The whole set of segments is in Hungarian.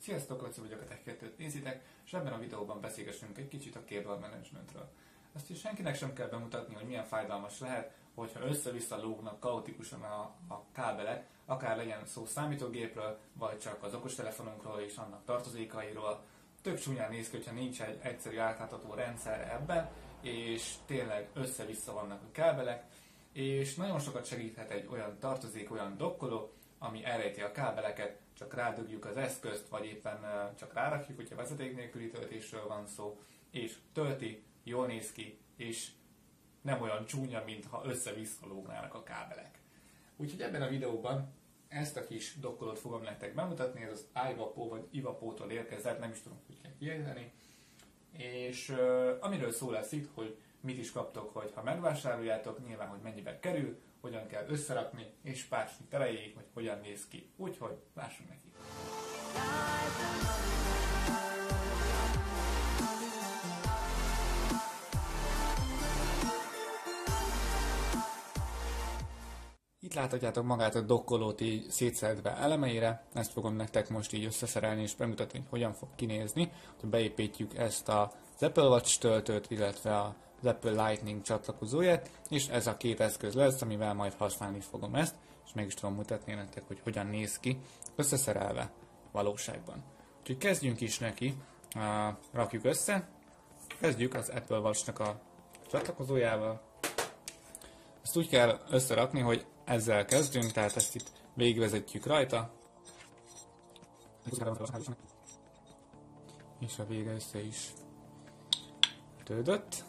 Sziasztok, Laci vagyok, a Tech2-t nézitek, és ebben a videóban beszélgessünk egy kicsit a cable managementről. Azt is senkinek sem kell bemutatni, hogy milyen fájdalmas lehet, hogyha össze-vissza lógnak kaotikusan a kábelek, akár legyen szó számítógépről, vagy csak az okostelefonunkról és annak tartozékairól. Tök csúnyán néz ki, hogyha nincs egy egyszerű átlátható rendszer ebben, és tényleg össze-vissza vannak a kábelek, és nagyon sokat segíthet egy olyan tartozék, olyan dokkoló, ami elrejti a kábeleket, csak rádugjuk az eszközt, vagy éppen csak rárakjuk, hogyha vezeték nélküli töltésről van szó, és tölti, jól néz ki, és nem olyan csúnya, mintha össze-vissza lógnának a kábelek. Úgyhogy ebben a videóban ezt a kis dokkolót fogom nektek bemutatni, ez az iVapo vagy iVapo-tól érkezett, nem is tudom, hogy kell kiejteni. És amiről szó lesz itt, hogy mit is kaptok, hogy ha megvásároljátok, nyilván, hogy mennyibe kerül, hogyan kell összerakni, és pársnit elejéig, hogy hogyan néz ki. Úgyhogy lássunk neki! Itt láthatjátok magát a dokkolót így szétszedve elemeire, ezt fogom nektek most így összeszerelni és bemutatni, hogy hogyan fog kinézni, hogy beépítjük ezt az Apple Watch töltőt, illetve az Apple Lightning csatlakozóját, és ez a két eszköz lesz, amivel majd használni fogom ezt, és meg is tudom mutatni nektek, hogy hogyan néz ki összeszerelve valóságban. Úgyhogy kezdjünk is neki, rakjuk össze, kezdjük az Apple Watch-nak a csatlakozójával. Ezt úgy kell összerakni, hogy ezzel kezdünk, tehát ezt itt végigvezetjük rajta, és a vége össze is tődött.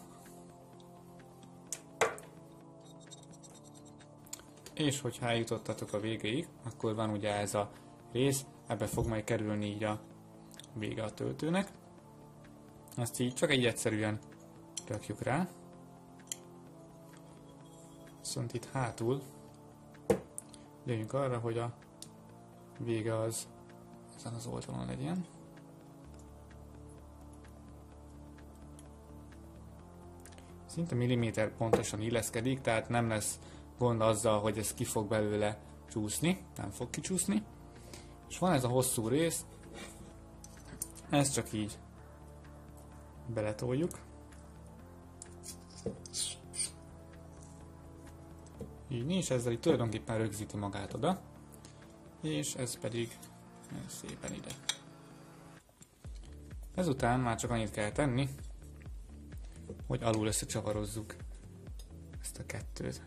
És hogyha eljutottatok a végéig, akkor van ugye ez a rész, ebbe fog majd kerülni így a vége a töltőnek. Azt így csak egy egyszerűen rakjuk rá. Viszont itt hátul gyerünk arra, hogy a vége az ezen az oldalon legyen. Szinte milliméter pontosan illeszkedik, tehát nem lesz gond azzal, hogy ez ki fog belőle csúszni, nem fog kicsúszni. És van ez a hosszú rész, ezt csak így beletoljuk. Így nincs, ezzel így tulajdonképpen rögzíti magát oda, és ez pedig szépen ide. Ezután már csak annyit kell tenni, hogy alul összecsavarozzuk ezt a kettőt.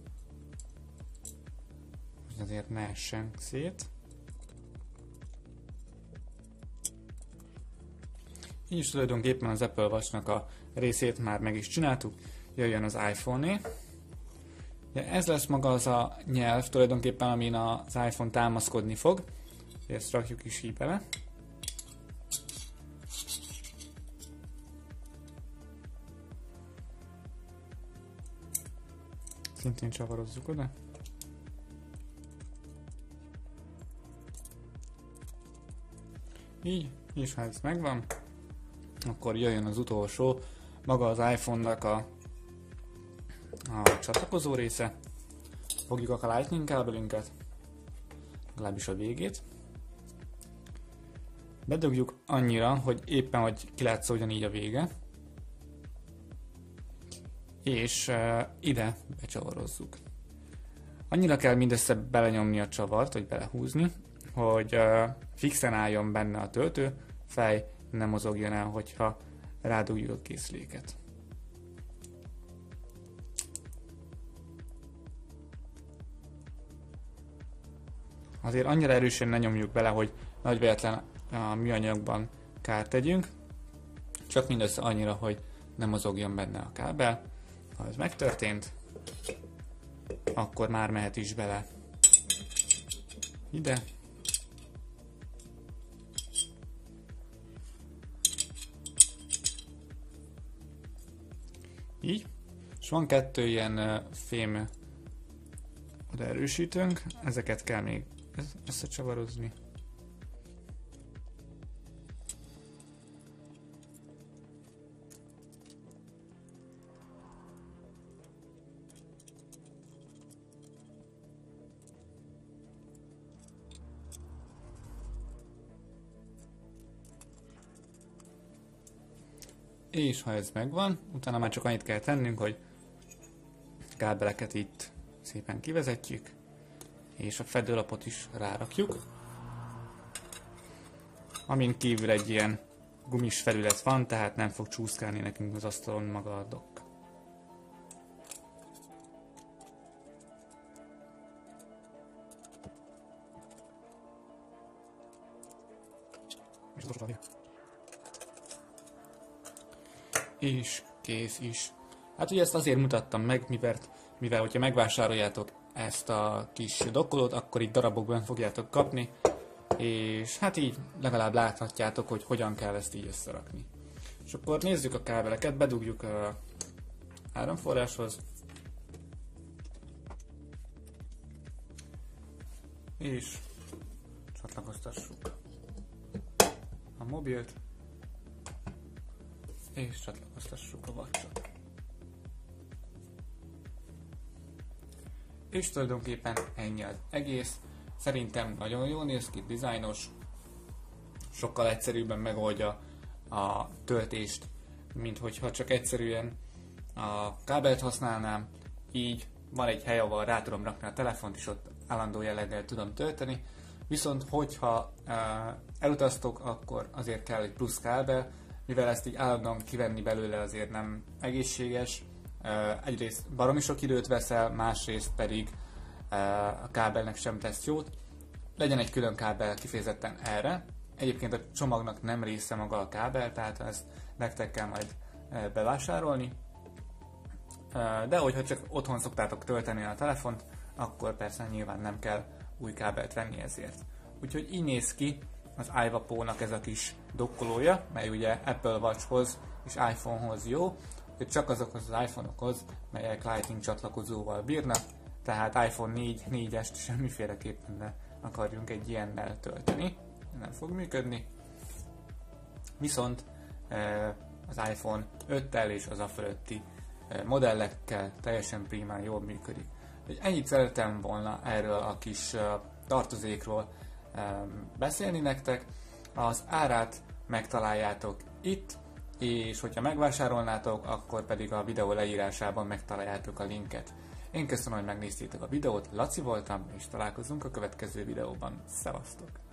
Hogy azért ne essen szét. Így is tulajdonképpen az Apple Watch-nak a részét már meg is csináltuk, jöjjön az iPhone-é. Ez lesz maga az a nyelv tulajdonképpen, amin az iPhone támaszkodni fog. Ezt rakjuk is így bele. Szintén csavarozzuk oda. Így, és ha ez megvan, akkor jöjjön az utolsó, maga az iPhone-nak a csatlakozó része. Fogjuk a Lightning kábelünket, legalábbis a végét. Bedugjuk annyira, hogy éppen hogy kilátszódjon így a vége. És ide becsavarozzuk. Annyira kell mindössze belenyomni a csavart, vagy belehúzni, hogy fixen álljon benne a töltő, fej ne mozogjon el, hogyha rádugjuk a készüléket. Azért annyira erősen ne nyomjuk bele, hogy nagy véletlen a műanyagban kárt tegyünk, csak mindössze annyira, hogy ne mozogjon benne a kábel. Ha ez megtörtént, akkor már mehet is bele ide. Így. És van kettő ilyen fém odaerősítőnk, ezeket kell még összecsavarozni. És ha ez megvan, utána már csak annyit kell tennünk, hogy kábeleket itt szépen kivezetjük, és a fedőlapot is rárakjuk. Amin kívül egy ilyen gumis felület van, tehát nem fog csúszkálni nekünk az asztalon maga a dock. És kész is. Hát ugye ezt azért mutattam meg, mivel hogyha megvásároljátok ezt a kis dokkolót, akkor így darabokban fogjátok kapni, és hát így legalább láthatjátok, hogy hogyan kell ezt így összerakni. És akkor nézzük a kábeleket, bedugjuk a áramforráshoz, és csatlakoztassuk a mobilt, és csatlakoztassuk a watchot. És tulajdonképpen ennyi az egész. Szerintem nagyon jól néz ki, dizájnos, sokkal egyszerűbben megoldja a töltést, mint hogyha csak egyszerűen a kábelt használnám. Így van egy hely, ahol rá tudom rakni a telefont, és ott állandó jelleggel tudom tölteni. Viszont hogyha elutaztok, akkor azért kell egy plusz kábel, mivel ezt így állandóan kivenni belőle azért nem egészséges. Egyrészt baromi sok időt veszel, másrészt pedig a kábelnek sem tesz jót. Legyen egy külön kábel kifejezetten erre. Egyébként a csomagnak nem része maga a kábel, tehát ezt nektek kell majd bevásárolni. De hogyha csak otthon szoktátok tölteni a telefont, akkor persze nyilván nem kell új kábelt venni ezért. Úgyhogy így néz ki az iVapo-nak ez a kis dokkolója, mely ugye Apple Watchhoz és iPhonehoz jó, de csak azokhoz az iPhone-okhoz, melyek Lightning csatlakozóval bírnak, tehát iPhone 4, 4-est semmiféleképpen ne akarjunk egy ilyennel tölteni, nem fog működni. Viszont az iPhone 5-tel és az afölötti modellekkel teljesen primán jól működik. Ennyit szerettem volna erről a kis tartozékról beszélni nektek. Az árát megtaláljátok itt, és hogyha megvásárolnátok, akkor pedig a videó leírásában megtaláljátok a linket. Én köszönöm, hogy megnéztétek a videót, Laci voltam, és találkozunk a következő videóban. Szevasztok!